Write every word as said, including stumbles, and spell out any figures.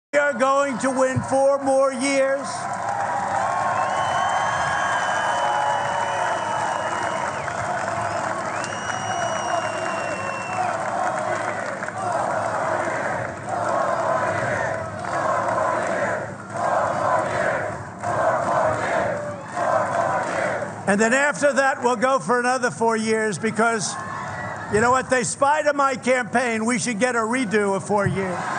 We are going to win four more years. And then after that, we'll go for another four years because, you know what, they spied on my campaign. We should get a redo of four years.